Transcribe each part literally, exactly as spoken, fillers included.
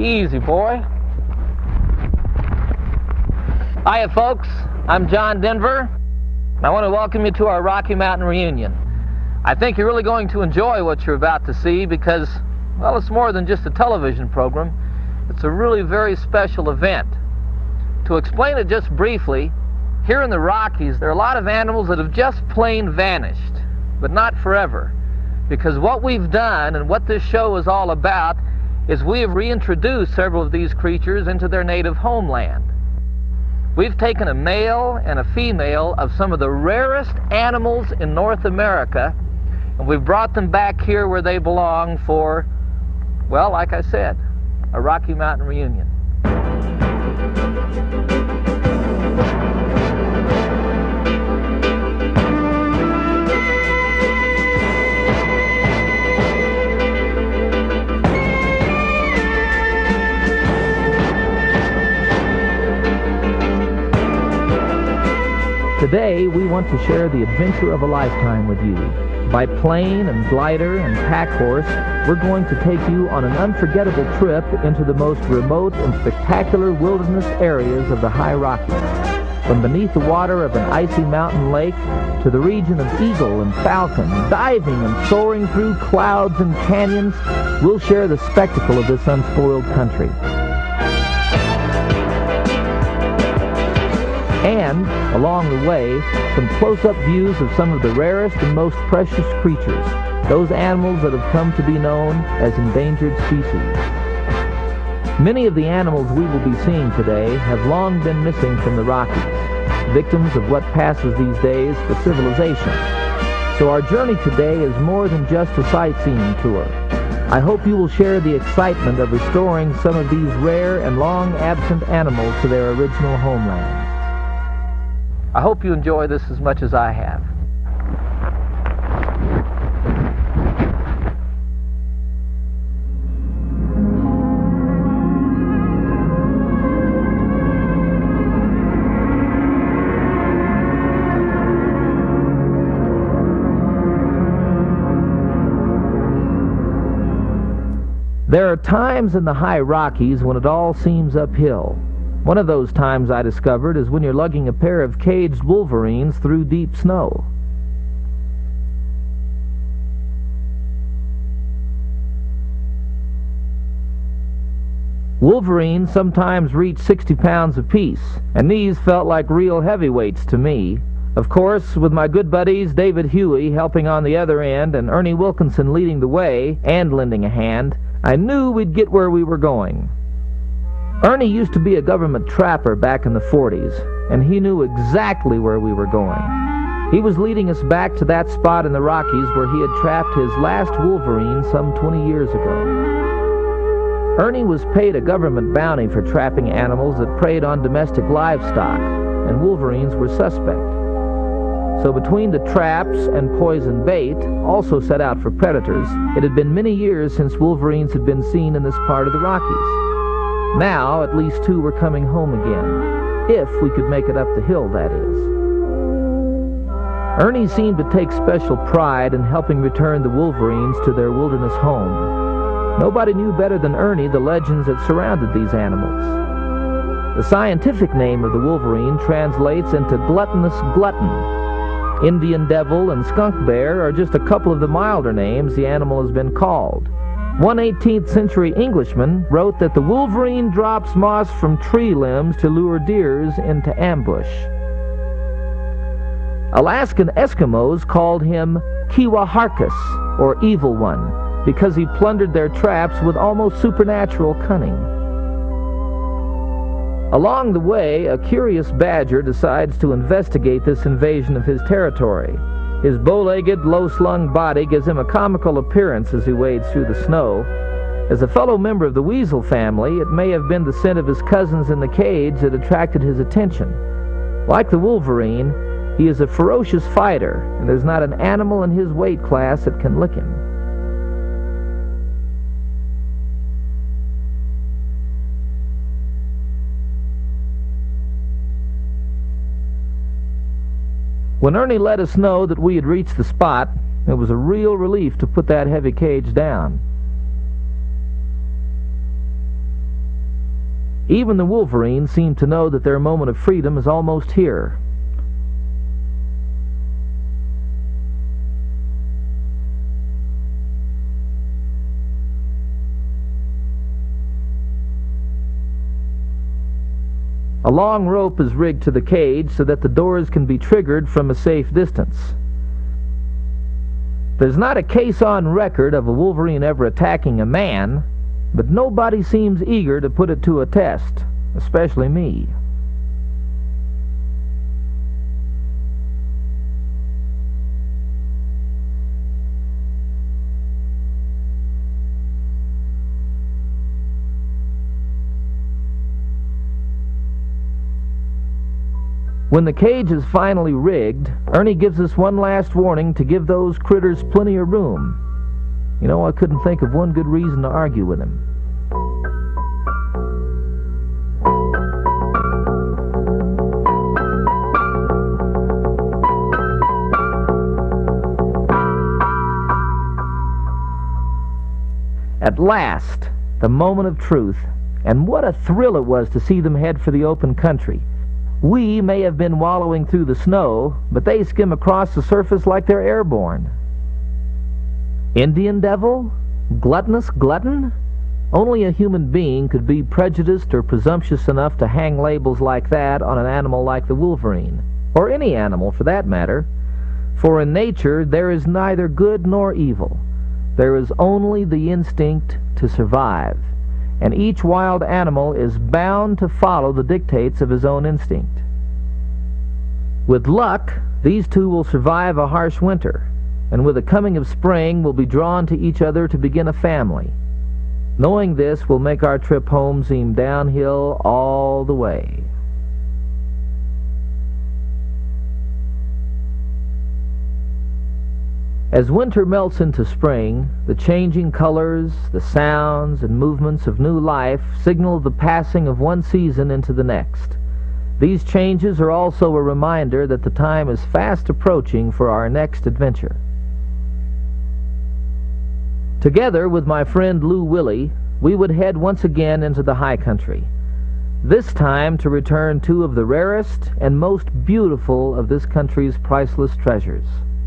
Easy, boy. Hiya, folks. I'm John Denver. I want to welcome you to our Rocky Mountain reunion. I think you're really going to enjoy what you're about to see because, well, it's more than just a television program. It's a really very special event. To explain it just briefly, here in the Rockies, there are a lot of animals that have just plain vanished, but not forever. Because what we've done and what this show is all about is we have reintroduced several of these creatures into their native homeland. We've taken a male and a female of some of the rarest animals in North America, and we've brought them back here where they belong for, well, like I said, a Rocky Mountain reunion. Today, we want to share the adventure of a lifetime with you. By plane and glider and pack horse, we're going to take you on an unforgettable trip into the most remote and spectacular wilderness areas of the High Rockies. From beneath the water of an icy mountain lake to the region of eagle and falcon, diving and soaring through clouds and canyons, we'll share the spectacle of this unspoiled country. And, along the way, some close-up views of some of the rarest and most precious creatures, those animals that have come to be known as endangered species. Many of the animals we will be seeing today have long been missing from the Rockies, victims of what passes these days for civilization. So our journey today is more than just a sightseeing tour. I hope you will share the excitement of restoring some of these rare and long-absent animals to their original homelands. I hope you enjoy this as much as I have. There are times in the High Rockies when it all seems uphill. One of those times I discovered is when you're lugging a pair of caged wolverines through deep snow. Wolverines sometimes reach sixty pounds apiece, and these felt like real heavyweights to me. Of course, with my good buddies David Huey helping on the other end and Ernie Wilkinson leading the way and lending a hand, I knew we'd get where we were going. Ernie used to be a government trapper back in the forties, and he knew exactly where we were going. He was leading us back to that spot in the Rockies where he had trapped his last wolverine some twenty years ago. Ernie was paid a government bounty for trapping animals that preyed on domestic livestock, and wolverines were suspect. So between the traps and poison bait, also set out for predators, it had been many years since wolverines had been seen in this part of the Rockies. Now, at least two were coming home again, if we could make it up the hill, that is. Ernie seemed to take special pride in helping return the wolverines to their wilderness home. Nobody knew better than Ernie the legends that surrounded these animals. The scientific name of the wolverine translates into gluttonous glutton. Indian devil and skunk bear are just a couple of the milder names the animal has been called. One eighteenth century Englishman wrote that the wolverine drops moss from tree limbs to lure deers into ambush. Alaskan Eskimos called him Kiwaharkus, or Evil One, because he plundered their traps with almost supernatural cunning. Along the way, a curious badger decides to investigate this invasion of his territory. His bow-legged, low-slung body gives him a comical appearance as he wades through the snow. As a fellow member of the weasel family, it may have been the scent of his cousins in the cage that attracted his attention. Like the wolverine, he is a ferocious fighter, and there's not an animal in his weight class that can lick him. When Ernie let us know that we had reached the spot, it was a real relief to put that heavy cage down. Even the wolverines seem to know that their moment of freedom is almost here. A long rope is rigged to the cage so that the doors can be triggered from a safe distance. There's not a case on record of a wolverine ever attacking a man, but nobody seems eager to put it to a test, especially me. When the cage is finally rigged, Ernie gives us one last warning to give those critters plenty of room. You know, I couldn't think of one good reason to argue with him. At last, the moment of truth, and what a thrill it was to see them head for the open country. We may have been wallowing through the snow, but they skim across the surface like they're airborne. Indian devil? Gluttonous glutton? Only a human being could be prejudiced or presumptuous enough to hang labels like that on an animal like the wolverine, or any animal for that matter. For in nature there is neither good nor evil. There is only the instinct to survive, and each wild animal is bound to follow the dictates of his own instinct. With luck, these two will survive a harsh winter, and with the coming of spring will be drawn to each other to begin a family. Knowing this will make our trip home seem downhill all the way. As winter melts into spring, the changing colors, the sounds, and movements of new life signal the passing of one season into the next. These changes are also a reminder that the time is fast approaching for our next adventure. Together with my friend Lou Willie, we would head once again into the high country, this time to return two of the rarest and most beautiful of this country's priceless treasures.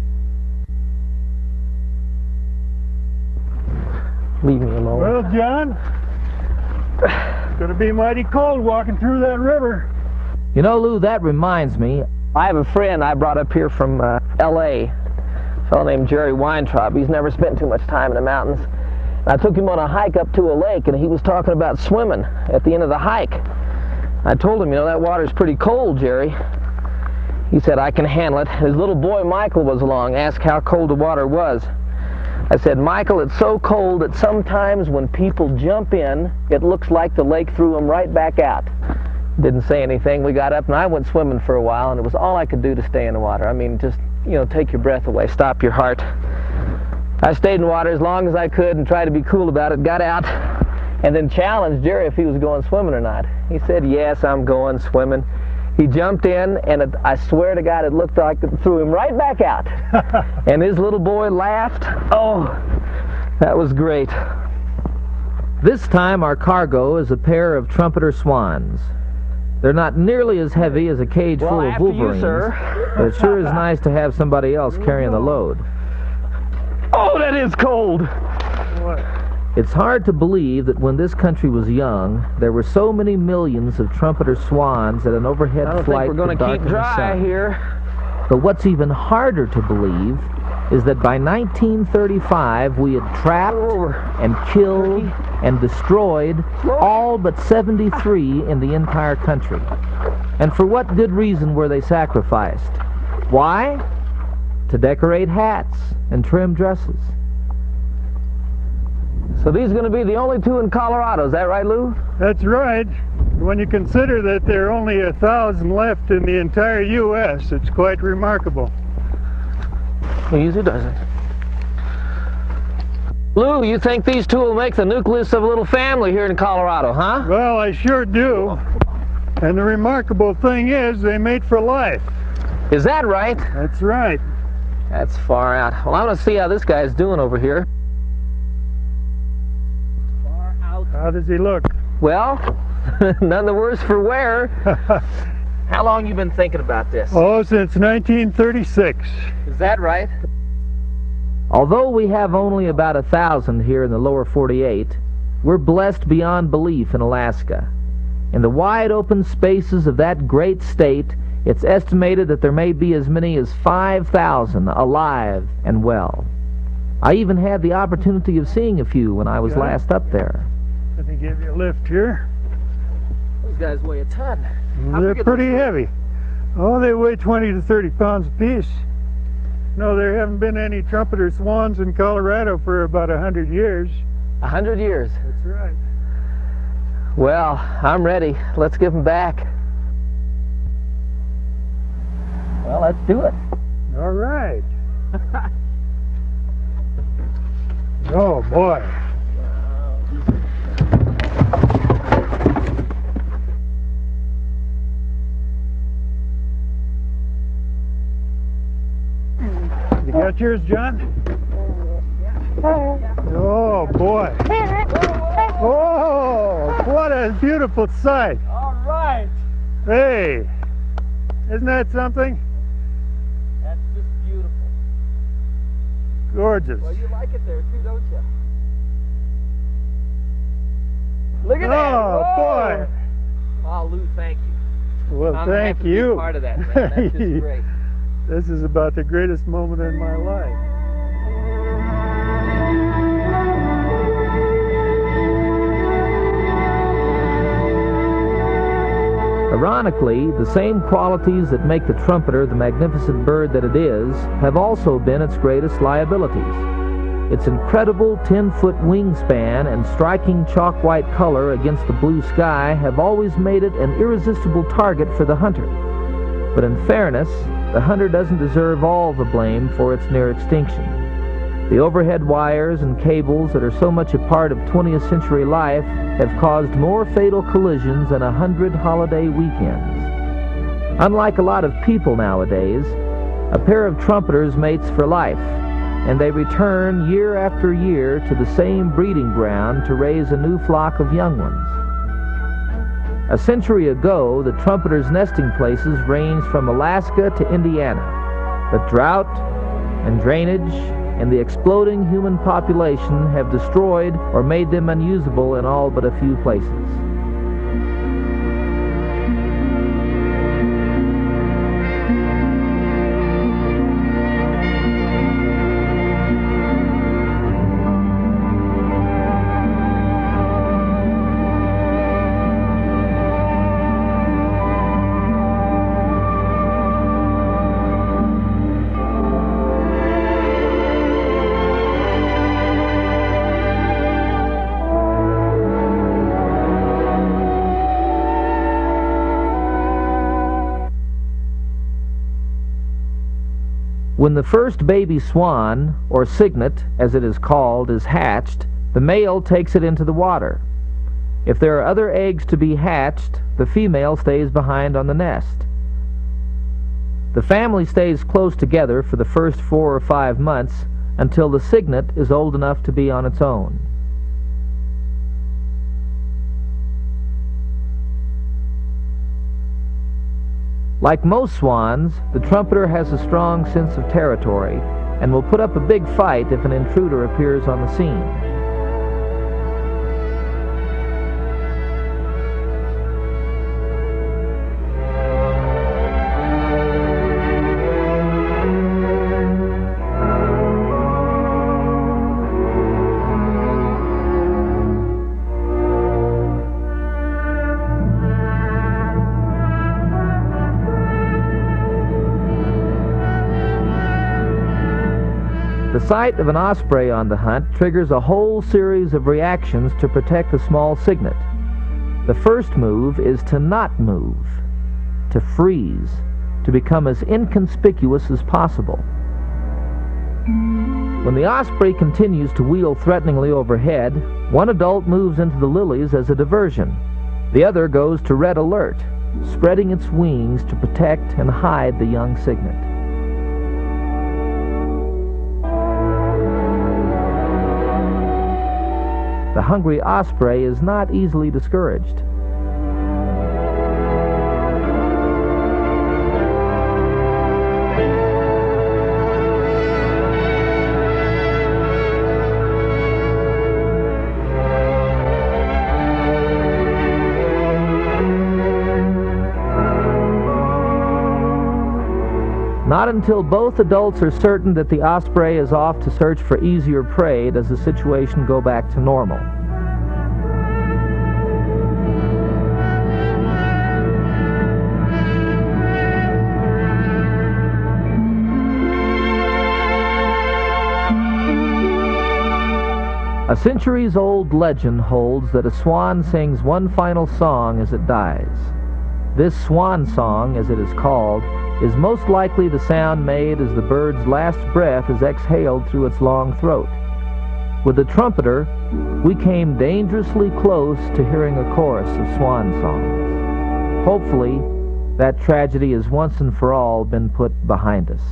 Leave me alone. Well, John, it's going to be mighty cold walking through that river. You know, Lou, that reminds me, I have a friend I brought up here from uh, L A, a fellow named Jerry Weintraub. He's never spent too much time in the mountains. And I took him on a hike up to a lake, and he was talking about swimming at the end of the hike. I told him, you know, that water's pretty cold, Jerry. He said, I can handle it. His little boy Michael was along, asked how cold the water was. I said, Michael, it's so cold that sometimes when people jump in, it looks like the lake threw them right back out. Didn't say anything. We got up and I went swimming for a while, and it was all I could do to stay in the water. I mean, just, you know, take your breath away, stop your heart. I stayed in the water as long as I could and tried to be cool about it, got out, and then challenged Jerry if he was going swimming or not. He said, yes, I'm going swimming. He jumped in, and it, I swear to God, it looked like it threw him right back out. And his little boy laughed. Oh, that was great. This time our cargo is a pair of trumpeter swans. They're not nearly as heavy as a cage well, full of wolverines, you, sir. but it sure is nice to have somebody else carrying the load. Oh, that is cold! What? It's hard to believe that when this country was young, there were so many millions of trumpeter swans at an overhead I don't flight think we're going to keep dry here. But what's even harder to believe is that by nineteen thirty-five we had trapped and killed and destroyed all but seventy-three in the entire country. And for what good reason were they sacrificed? Why? To decorate hats and trim dresses. So these are going to be the only two in Colorado, is that right, Lou? That's right. When you consider that there are only a thousand left in the entire U S, it's quite remarkable. Easy does it. Lou, you think these two will make the nucleus of a little family here in Colorado, huh? Well, I sure do. And the remarkable thing is, they mate for life. Is that right? That's right. That's far out. Well, I want to see how this guy's doing over here. How does he look? Well, None the worse for wear. How long you been thinking about this? Oh, since nineteen thirty-six. Is that right? Although we have only about a thousand here in the lower forty-eight, we're blessed beyond belief in Alaska. In the wide open spaces of that great state, it's estimated that there may be as many as five thousand alive and well. I even had the opportunity of seeing a few when I was Yeah. last up there. Let me give you a lift here. Those guys weigh a ton. How They're big are pretty those? heavy. Oh, they weigh twenty to thirty pounds apiece. No, there haven't been any trumpeter swans in Colorado for about a hundred years. A hundred years. That's right. Well, I'm ready. Let's give them back. Well, let's do it. All right. Oh, boy. You got yours, John? Oh, boy. Oh, what a beautiful sight. All right. Hey, isn't that something? That's just beautiful. Gorgeous. Well, you like it there too, don't you? Look at Oh, that! boy. Oh, Lou, thank you. Well, I'm thank happy to be you. part of that, man. That's just great. This is about the greatest moment in my life. Ironically, the same qualities that make the trumpeter the magnificent bird that it is have also been its greatest liabilities. Its incredible ten-foot wingspan and striking chalk-white color against the blue sky have always made it an irresistible target for the hunter. But in fairness, the hunter doesn't deserve all the blame for its near extinction. The overhead wires and cables that are so much a part of twentieth century life have caused more fatal collisions than a hundred holiday weekends. Unlike a lot of people nowadays, a pair of trumpeters mates for life, and they return year after year to the same breeding ground to raise a new flock of young ones. A century ago, the trumpeters' nesting places ranged from Alaska to Indiana, but drought and drainage and the exploding human population have destroyed or made them unusable in all but a few places. When the first baby swan, or cygnet as it is called, is hatched, the male takes it into the water. If there are other eggs to be hatched, the female stays behind on the nest. The family stays close together for the first four or five months until the cygnet is old enough to be on its own. Like most swans, the trumpeter has a strong sense of territory and will put up a big fight if an intruder appears on the scene. The sight of an osprey on the hunt triggers a whole series of reactions to protect the small cygnet. The first move is to not move, to freeze, to become as inconspicuous as possible. When the osprey continues to wheel threateningly overhead, one adult moves into the lilies as a diversion. The other goes to red alert, spreading its wings to protect and hide the young cygnet. The hungry osprey is not easily discouraged. Not until both adults are certain that the osprey is off to search for easier prey does the situation go back to normal. A centuries-old legend holds that a swan sings one final song as it dies. This swan song, as it is called, is most likely the sound made as the bird's last breath is exhaled through its long throat. With the trumpeter, we came dangerously close to hearing a chorus of swan songs. Hopefully, that tragedy has once and for all been put behind us.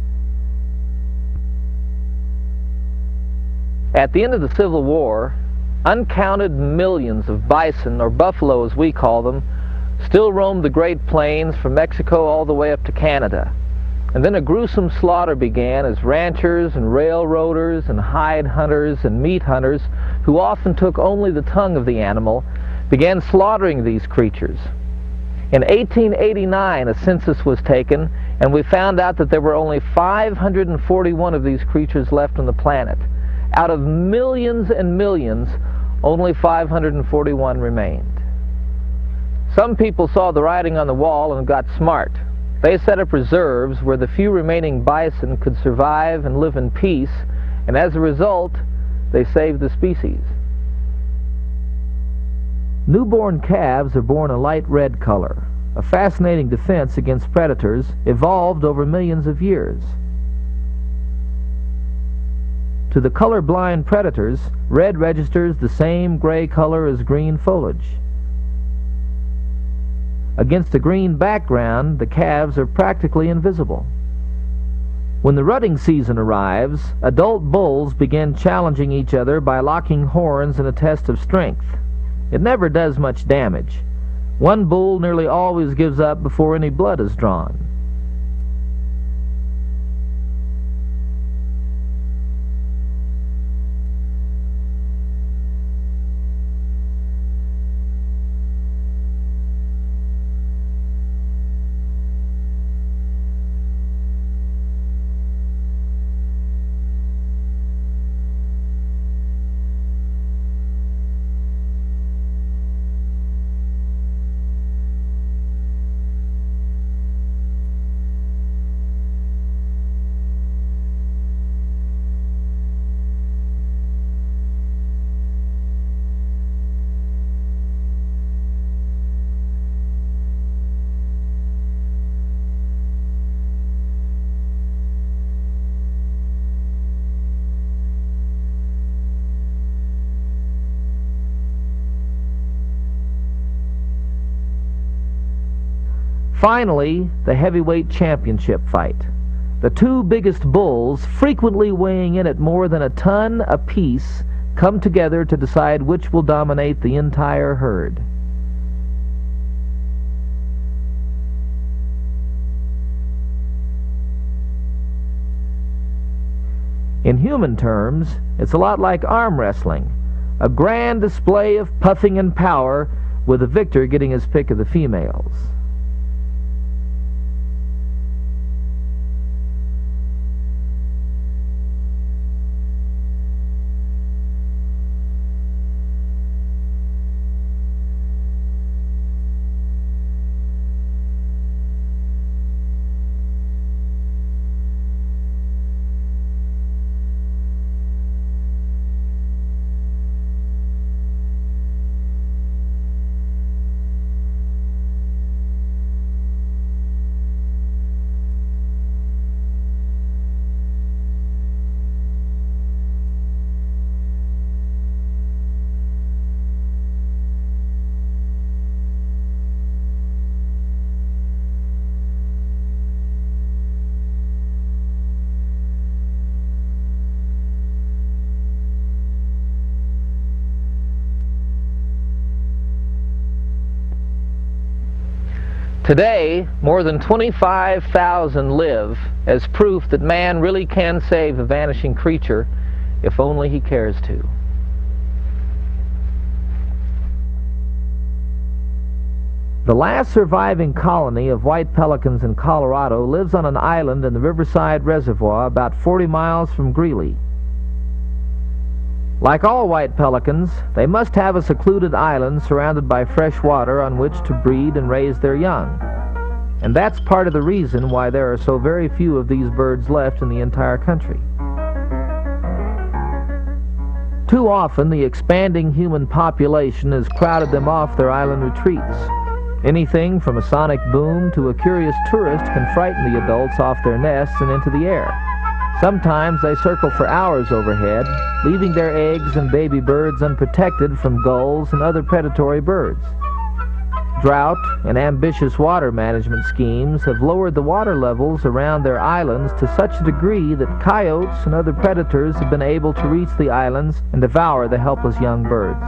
At the end of the Civil War, uncounted millions of bison, or buffalo as we call them, still roamed the Great Plains from Mexico all the way up to Canada. And then a gruesome slaughter began as ranchers and railroaders and hide hunters and meat hunters, who often took only the tongue of the animal, began slaughtering these creatures. In eighteen eighty-nine, a census was taken, and we found out that there were only five hundred forty-one of these creatures left on the planet. Out of millions and millions, only five hundred forty-one remained. Some people saw the writing on the wall and got smart. They set up reserves where the few remaining bison could survive and live in peace, and as a result, they saved the species. Newborn calves are born a light red color, a fascinating defense against predators evolved over millions of years. To the color-blind predators, red registers the same gray color as green foliage. Against a green background, the calves are practically invisible. When the rutting season arrives, adult bulls begin challenging each other by locking horns in a test of strength. It never does much damage. One bull nearly always gives up before any blood is drawn. Finally, the heavyweight championship fight. The two biggest bulls, frequently weighing in at more than a ton apiece, come together to decide which will dominate the entire herd. In human terms, it's a lot like arm wrestling, a grand display of puffing and power, with the victor getting his pick of the females. Today, more than twenty-five thousand live as proof that man really can save a vanishing creature if only he cares to. The last surviving colony of white pelicans in Colorado lives on an island in the Riverside Reservoir about forty miles from Greeley. Like all white pelicans, they must have a secluded island surrounded by fresh water on which to breed and raise their young. And that's part of the reason why there are so very few of these birds left in the entire country. Too often, the expanding human population has crowded them off their island retreats. Anything from a sonic boom to a curious tourist can frighten the adults off their nests and into the air. Sometimes they circle for hours overhead, leaving their eggs and baby birds unprotected from gulls and other predatory birds. Drought and ambitious water management schemes have lowered the water levels around their islands to such a degree that coyotes and other predators have been able to reach the islands and devour the helpless young birds.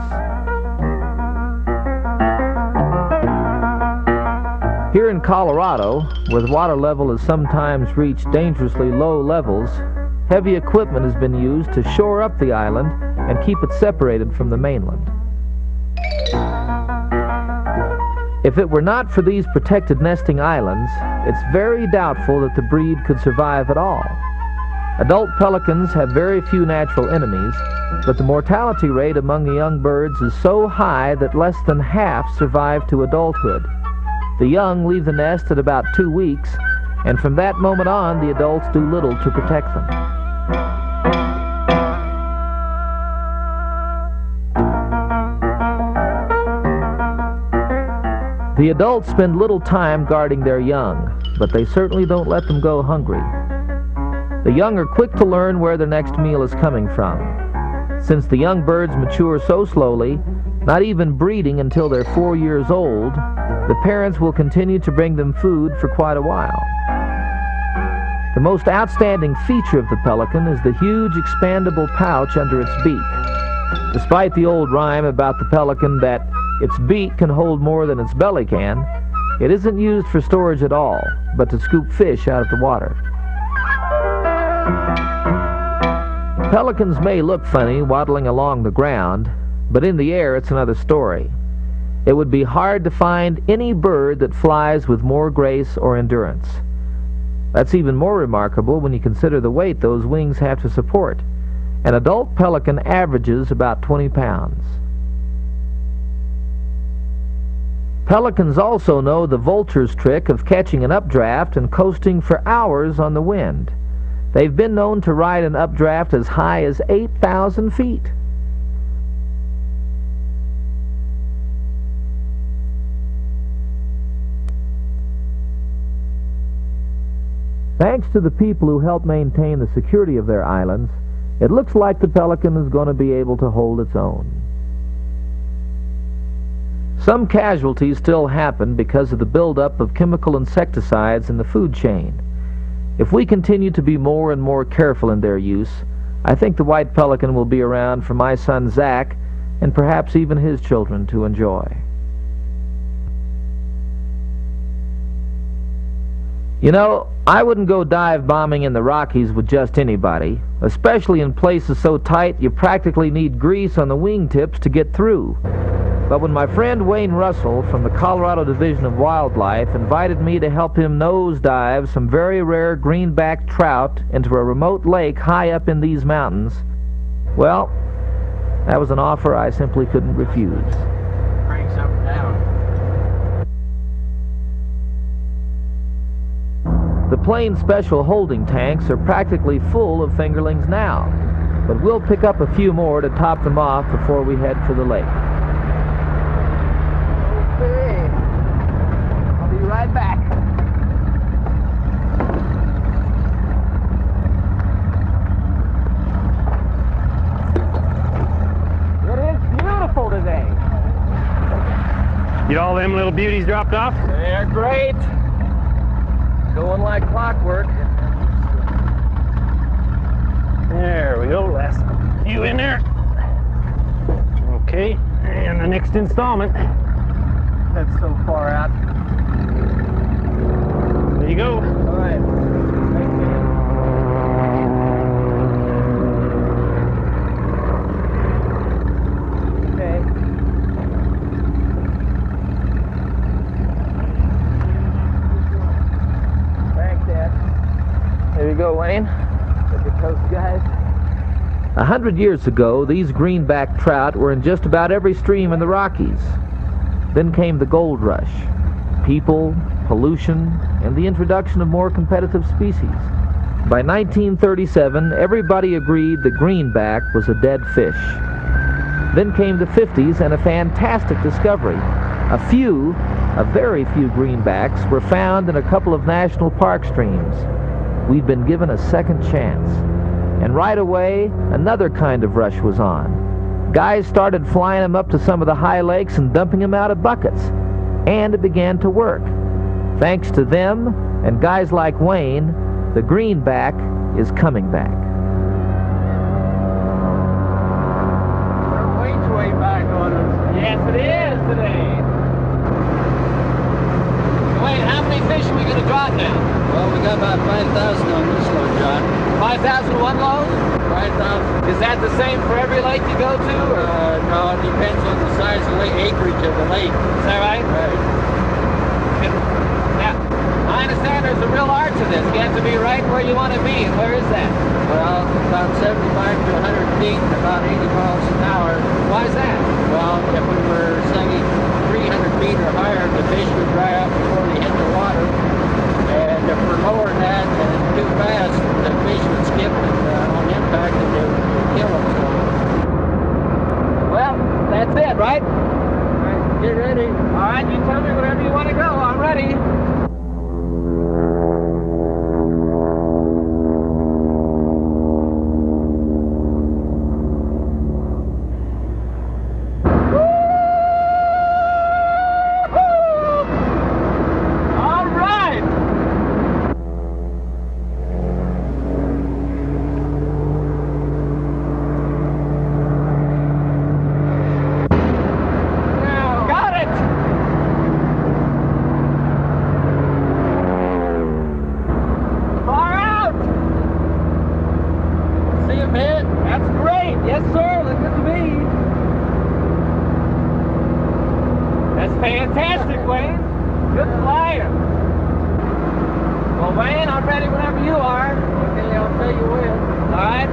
Here in Colorado, where the water level has sometimes reached dangerously low levels, heavy equipment has been used to shore up the island and keep it separated from the mainland. If it were not for these protected nesting islands, it's very doubtful that the breed could survive at all. Adult pelicans have very few natural enemies, but the mortality rate among the young birds is so high that less than half survive to adulthood. The young leave the nest at about two weeks, and from that moment on, the adults do little to protect them. The adults spend little time guarding their young, but they certainly don't let them go hungry. The young are quick to learn where their next meal is coming from. Since the young birds mature so slowly, not even breeding until they're four years old, the parents will continue to bring them food for quite a while. The most outstanding feature of the pelican is the huge expandable pouch under its beak. Despite the old rhyme about the pelican that its beak can hold more than its belly can, it isn't used for storage at all, but to scoop fish out of the water. Pelicans may look funny waddling along the ground, but in the air it's another story. It would be hard to find any bird that flies with more grace or endurance. That's even more remarkable when you consider the weight those wings have to support. An adult pelican averages about twenty pounds. Pelicans also know the vulture's trick of catching an updraft and coasting for hours on the wind. They've been known to ride an updraft as high as eight thousand feet. Thanks to the people who help maintain the security of their islands, it looks like the pelican is going to be able to hold its own. Some casualties still happen because of the buildup of chemical insecticides in the food chain. If we continue to be more and more careful in their use, I think the white pelican will be around for my son Zach and perhaps even his children to enjoy. You know, I wouldn't go dive bombing in the Rockies with just anybody, especially in places so tight you practically need grease on the wingtips to get through. But when my friend Wayne Russell from the Colorado Division of Wildlife invited me to help him nosedive some very rare greenback trout into a remote lake high up in these mountains, well, that was an offer I simply couldn't refuse. Crank something down. The plane special holding tanks are practically full of fingerlings now, but we'll pick up a few more to top them off before we head for the lake. Okay. I'll be right back. It is beautiful today. Get all them little beauties dropped off? They're great. Going like clockwork. There we go, last few in there. Okay, and the next installment. That's so far out. There you go. All right. Thank you. Okay. go, Wayne. Look at those guys. A hundred years ago, these greenback trout were in just about every stream in the Rockies. Then came the gold rush. People, pollution, and the introduction of more competitive species. By nineteen thirty-seven, everybody agreed the greenback was a dead fish. Then came the fifties and a fantastic discovery. A few, a very few greenbacks were found in a couple of national park streams. We'd been given a second chance. And right away, another kind of rush was on. Guys started flying them up to some of the high lakes and dumping them out of buckets. And it began to work. Thanks to them and guys like Wayne, the greenback is coming back. We're way, way back on us. Yes, it is today. Wayne, how many fish are we going to drop now? Well, we got about five thousand on this load, John. five thousand one load? five thousand. Is that the same for every lake you go to? Or? Uh, no, it depends on the size of the acreage of the lake. Is that right? Right. And, now, I understand there's a real art to this. You have to be right where you want to be. And where is that? Well, about seventy-five to one hundred feet and about eighty miles an hour. Why is that? Well, if we were singing three hundred feet or higher, the fish would dry up before they hit the water. And if we're lower than that and too fast, the fish would skip and, uh, on impact and they would kill them. So. Well, that's it, right? All right, get ready. All right, you tell me wherever you want to go. I'm ready. That's great. Yes, sir. Look at me. That's fantastic, Wayne. Good flying. Well, Wayne, I'm ready whenever you are. Okay, I'll tell you when. All right.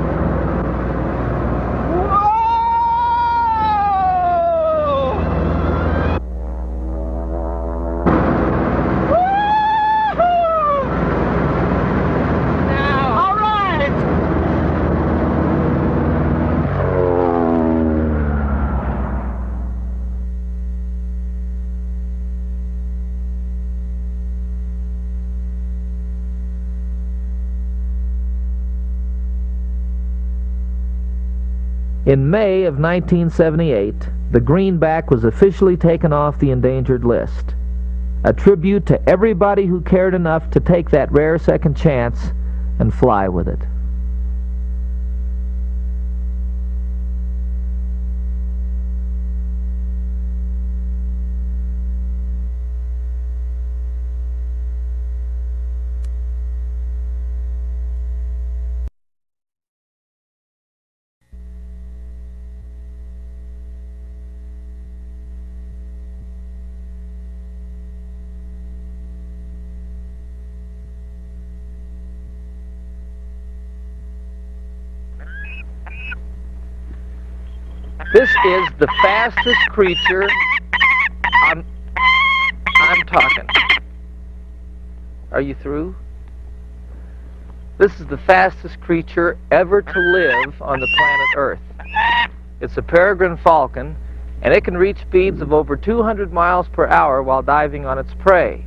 In May of nineteen seventy-eight, the greenback was officially taken off the endangered list. A tribute to everybody who cared enough to take that rare second chance and fly with it. This is the fastest creature. I'm, I'm talking. Are you through? This is the fastest creature ever to live on the planet Earth. It's a peregrine falcon, and it can reach speeds of over two hundred miles per hour while diving on its prey.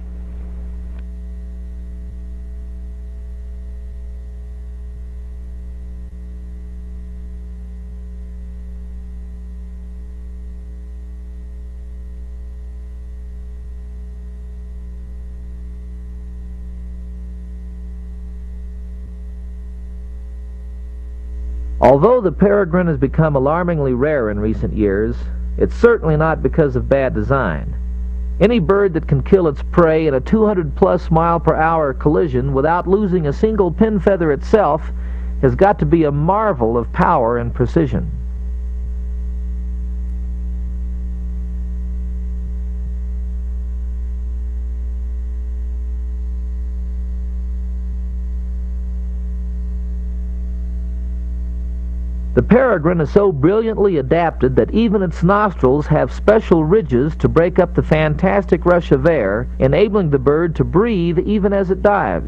Although the peregrine has become alarmingly rare in recent years, it's certainly not because of bad design. Any bird that can kill its prey in a two hundred plus mile per hour collision without losing a single pin feather itself has got to be a marvel of power and precision. The peregrine is so brilliantly adapted that even its nostrils have special ridges to break up the fantastic rush of air, enabling the bird to breathe even as it dives.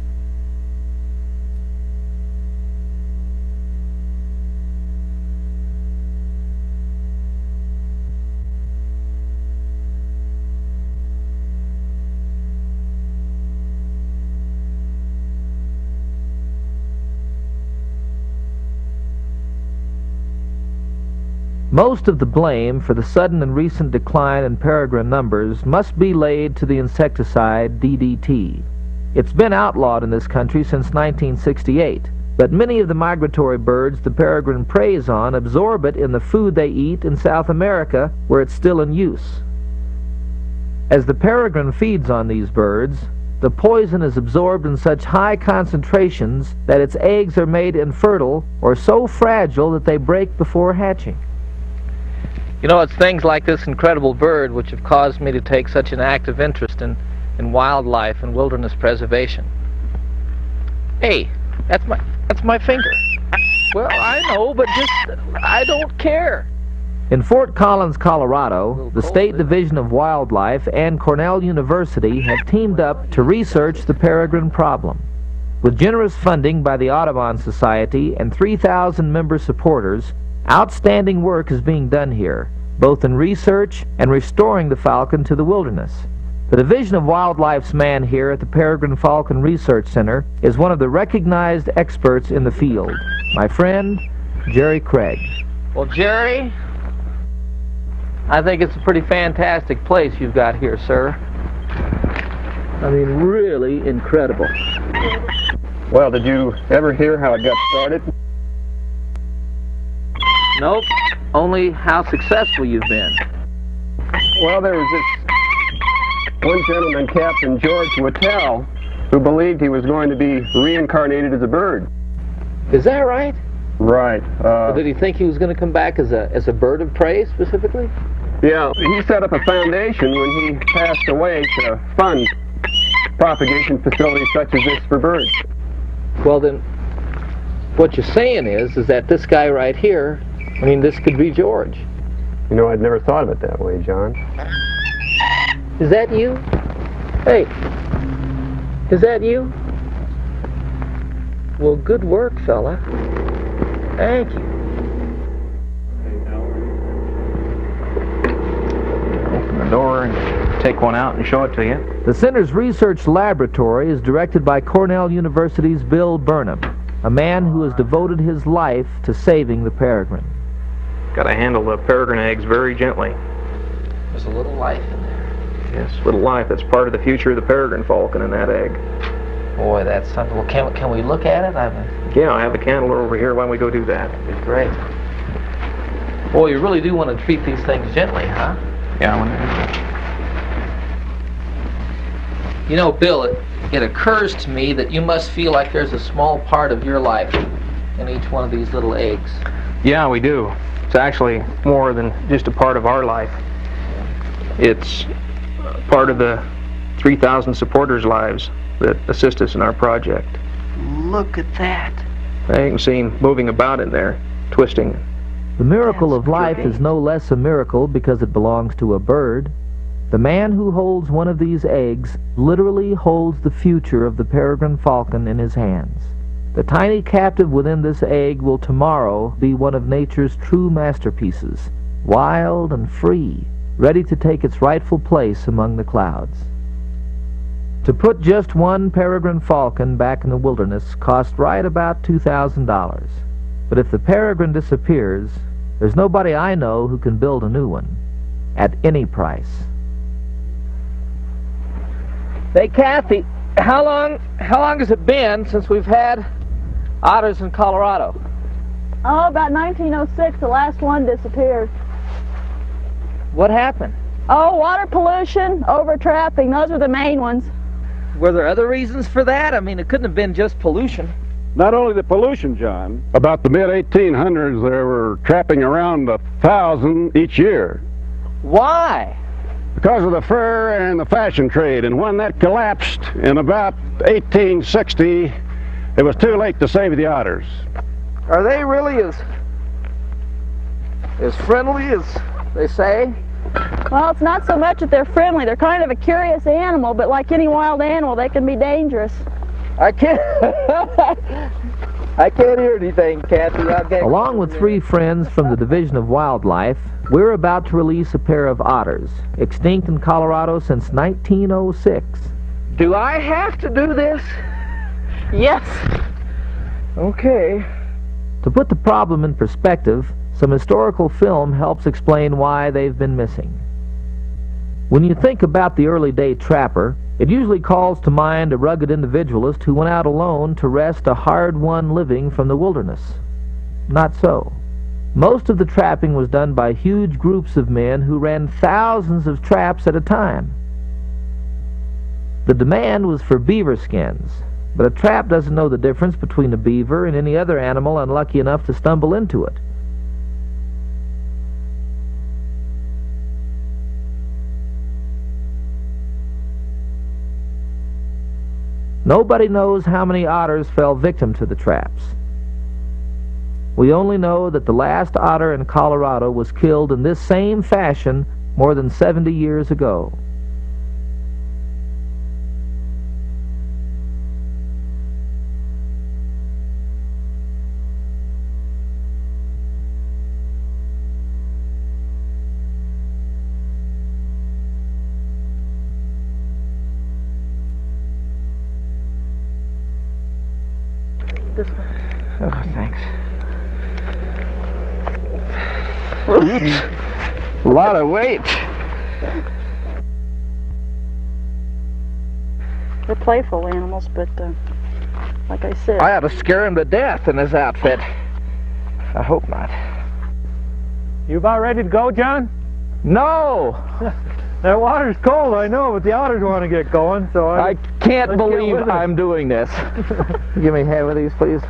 Most of the blame for the sudden and recent decline in peregrine numbers must be laid to the insecticide D D T. It's been outlawed in this country since nineteen sixty-eight, but many of the migratory birds the peregrine preys on absorb it in the food they eat in South America, where it's still in use. As the peregrine feeds on these birds, the poison is absorbed in such high concentrations that its eggs are made infertile or so fragile that they break before hatching. You know, it's things like this incredible bird which have caused me to take such an active interest in, in wildlife and wilderness preservation. Hey, that's my, that's my finger. Well, I know, but just, I don't care. In Fort Collins, Colorado, the State Division of Wildlife and Cornell University have teamed up to research the peregrine problem. With generous funding by the Audubon Society and three thousand member supporters, outstanding work is being done here, both in research and restoring the falcon to the wilderness. The Division of Wildlife's man here at the Peregrine Falcon Research Center is one of the recognized experts in the field, my friend, Jerry Craig. Well, Jerry, I think it's a pretty fantastic place you've got here, sir. I mean, really incredible. Well, did you ever hear how it got started? Nope, only how successful you've been. Well, there was this one gentleman, Captain George Wattell, who believed he was going to be reincarnated as a bird. Is that right? Right. Uh, Or did he think he was going to come back as a, as a bird of prey, specifically? yeah, he set up a foundation when he passed away to fund propagation facilities such as this for birds. Well, then, what you're saying is, is that this guy right here, I mean, this could be George. You know, I'd never thought of it that way, John. Is that you? Hey, is that you? Well, good work, fella. Thank you. Open the door and take one out and show it to you. The center's research laboratory is directed by Cornell University's Bill Burnham, a man who has devoted his life to saving the peregrine. Got to handle the peregrine eggs very gently. There's a little life in there. Yes, little life. That's part of the future of the peregrine falcon in that egg. Boy, that's something. Well, can, can we look at it? I mean, Yeah, I have the candle over here. Why don't we go do that? it'd be great. Boy, you really do want to treat these things gently, huh? Yeah, I want You know, Bill, it, it occurs to me that you must feel like there's a small part of your life in each one of these little eggs. Yeah, we do. It's actually more than just a part of our life. It's part of the three thousand supporters' lives that assist us in our project. Look at that. You can see him moving about in there, twisting. The miracle of That's life great. is no less a miracle because it belongs to a bird. The man who holds one of these eggs literally holds the future of the peregrine falcon in his hands. The tiny captive within this egg will tomorrow be one of nature's true masterpieces, wild and free, ready to take its rightful place among the clouds. To put just one peregrine falcon back in the wilderness cost right about two thousand dollars. But if the peregrine disappears, there's nobody I know who can build a new one at any price. Hey, Kathy, how long, how long has it been since we've had otters in Colorado? Oh, about nineteen oh six, the last one disappeared. What happened? Oh, water pollution, over-trapping, those are the main ones. Were there other reasons for that? I mean, it couldn't have been just pollution. Not only the pollution, John. About the mid eighteen hundreds, there were trapping around a thousand each year. Why? Because of the fur and the fashion trade, and when that collapsed in about eighteen sixty, it was too late to save the otters. Are they really as as friendly as they say? Well, it's not so much that they're friendly. They're kind of a curious animal, but like any wild animal, they can be dangerous. I can't... I can't hear anything, Kathy. I'll get... Along with three friends from the Division of Wildlife, we're about to release a pair of otters, extinct in Colorado since nineteen oh six. Do I have to do this? Yes. Okay. To put the problem in perspective, some historical film helps explain why they've been missing. When you think about the early day trapper, it usually calls to mind a rugged individualist who went out alone to wrest a hard-won living from the wilderness. Not so. Most of the trapping was done by huge groups of men who ran thousands of traps at a time. The demand was for beaver skins, but a trap doesn't know the difference between a beaver and any other animal unlucky enough to stumble into it. Nobody knows how many otters fell victim to the traps. We only know that the last otter in Colorado was killed in this same fashion more than seventy years ago. This one. Oh, thanks. A lot of weight. They're playful animals, but uh, like I said... I ought to scare him to death in his outfit. I hope not. You about ready to go, John? No! That water's cold, I know, but the otters want to get going, so I... I can't let's get believe with it. I'm doing this. Give me half of these, please.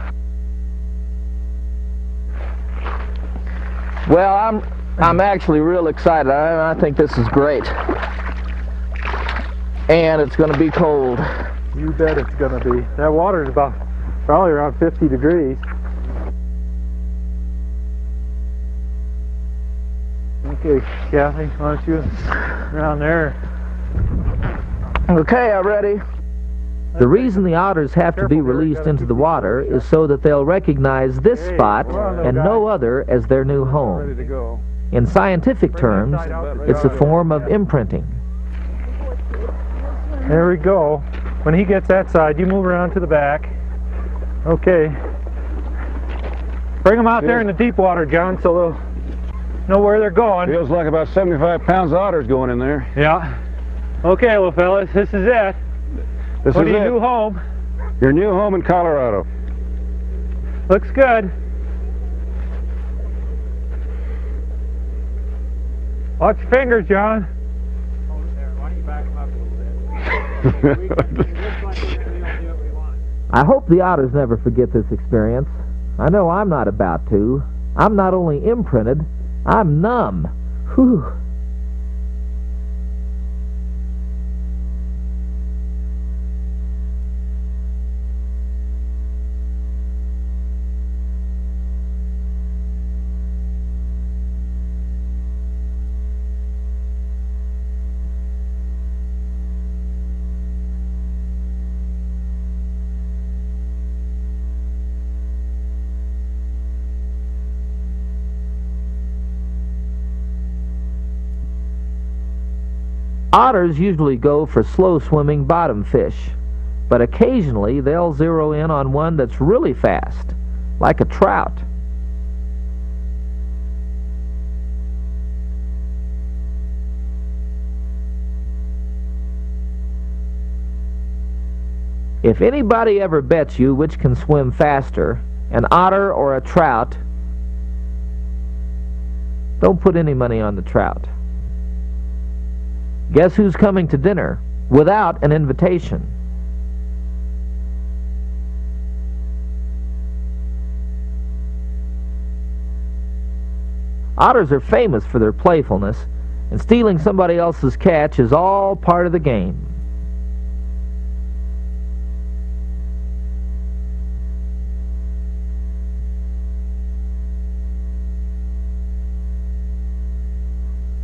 Well, I'm I'm actually real excited. I, I think this is great. And it's going to be cold. You bet it's going to be. That water's about probably around fifty degrees. Okay, Kathy, why don't you around there? Okay, I'm ready. The reason the otters have to be released into the water is so that they'll recognize this spot and no other as their new Ready home. to go. In scientific terms, it's a form of imprinting. There we go. When he gets that side, you move around to the back. Okay. Bring them out there in the deep water, John, so they'll know where they're going. Feels like about seventy-five pounds of otters going in there. Yeah. Okay, little fellas, this is it. This Go is to your it. new home. Your new home in Colorado. Looks good. Watch your fingers, John. Why don't you back them up a little bit? I hope the otters never forget this experience. I know I'm not about to. I'm not only imprinted, I'm numb. Whew. Otters usually go for slow-swimming bottom fish, but occasionally they'll zero in on one that's really fast, like a trout. If anybody ever bets you which can swim faster, an otter or a trout, don't put any money on the trout. Guess who's coming to dinner without an invitation? Otters are famous for their playfulness, and stealing somebody else's catch is all part of the game.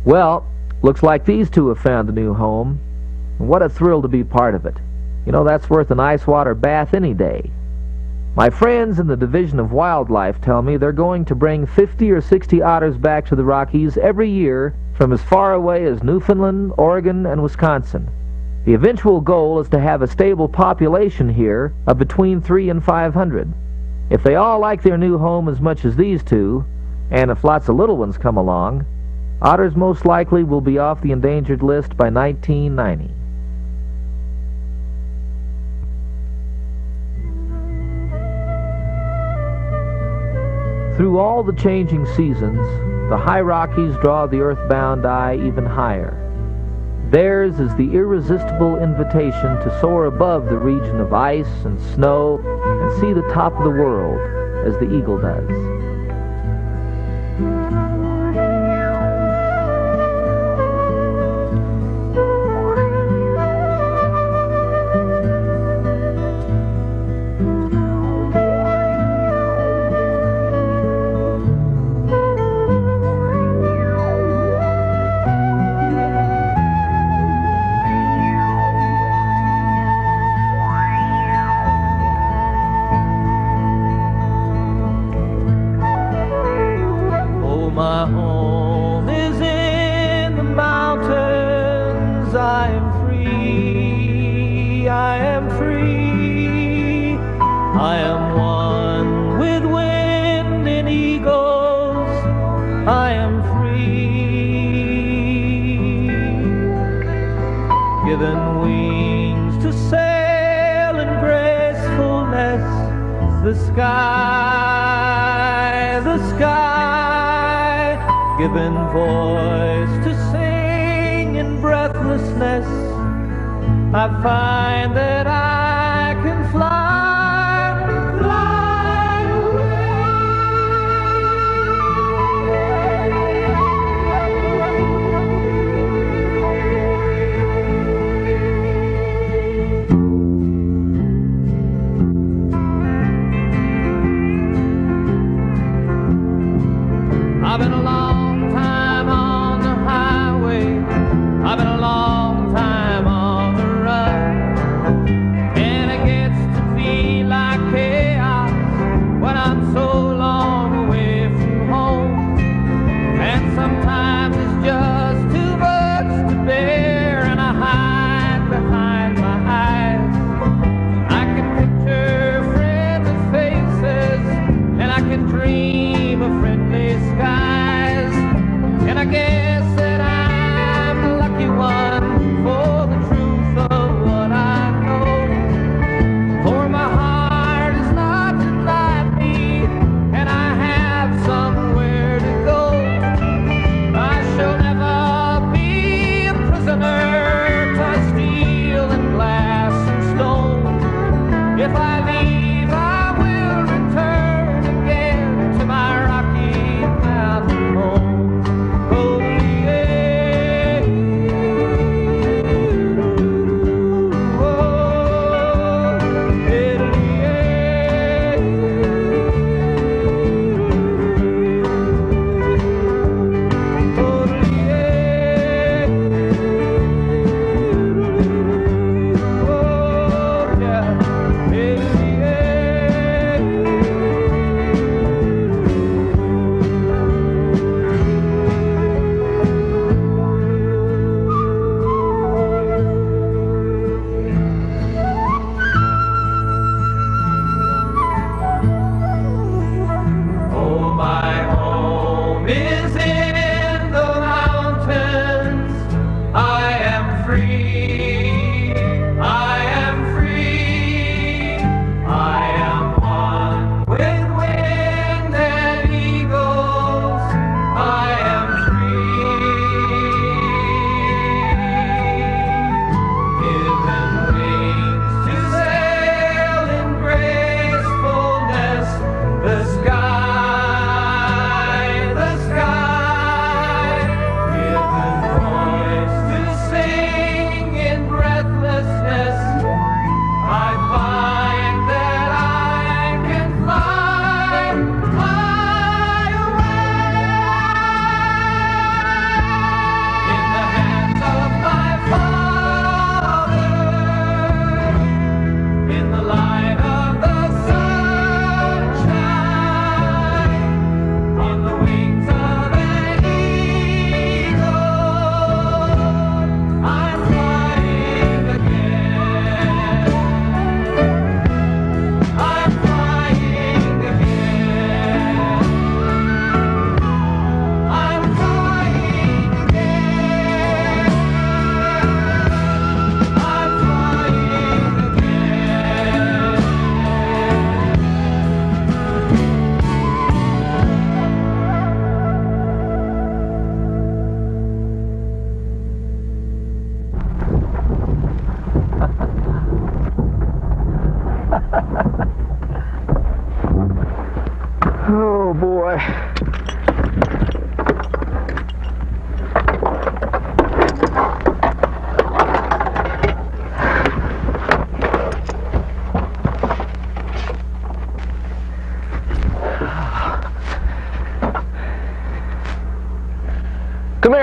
Well, looks like these two have found a new home. And what a thrill to be part of it. You know, that's worth an ice water bath any day. My friends in the Division of Wildlife tell me they're going to bring fifty or sixty otters back to the Rockies every year from as far away as Newfoundland, Oregon, and Wisconsin. The eventual goal is to have a stable population here of between three and five hundred. If they all like their new home as much as these two, and if lots of little ones come along, otters most likely will be off the endangered list by nineteen ninety. Through all the changing seasons, the high Rockies draw the earthbound eye even higher. Theirs is the irresistible invitation to soar above the region of ice and snow and see the top of the world as the eagle does. My home is in the mountains. I am free, I am free. I am one with wind and eagles. I am free, given wings to sail in gracefulness. The sky, the sky, given voice to sing in breathlessness. I find that I can fly, fly I've been a long time on the highway. I've been a long time on the run.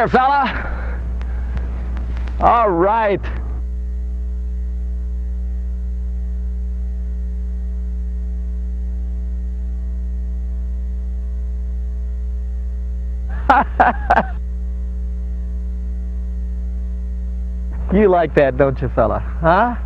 there, fella. All right. You like that, don't you, fella? Huh?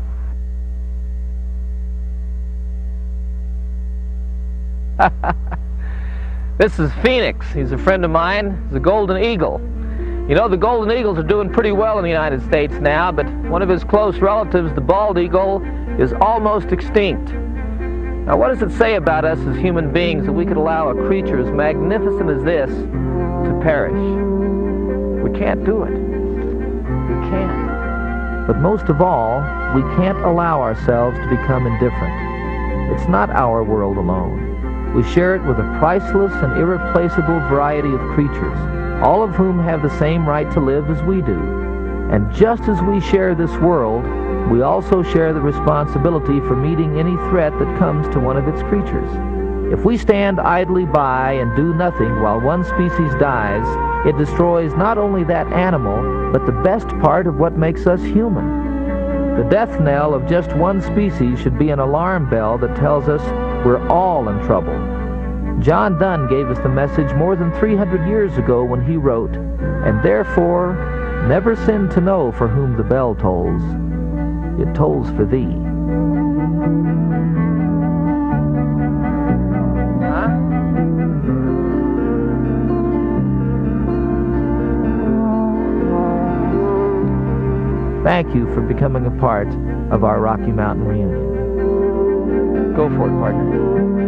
This is Phoenix. He's a friend of mine. He's a golden eagle. You know, the golden eagles are doing pretty well in the United States now, but one of his close relatives, the bald eagle, is almost extinct. Now, what does it say about us as human beings that we could allow a creature as magnificent as this to perish? We can't do it. We can't. But most of all, we can't allow ourselves to become indifferent. It's not our world alone. We share it with a priceless and irreplaceable variety of creatures, all of whom have the same right to live as we do. And just as we share this world, we also share the responsibility for meeting any threat that comes to one of its creatures. If we stand idly by and do nothing while one species dies, it destroys not only that animal, but the best part of what makes us human. The death knell of just one species should be an alarm bell that tells us we're all in trouble. John Donne gave us the message more than three hundred years ago when he wrote, "And therefore, never sin to know for whom the bell tolls. It tolls for thee." Huh? Thank you for becoming a part of our Rocky Mountain reunion. Go for it, partner.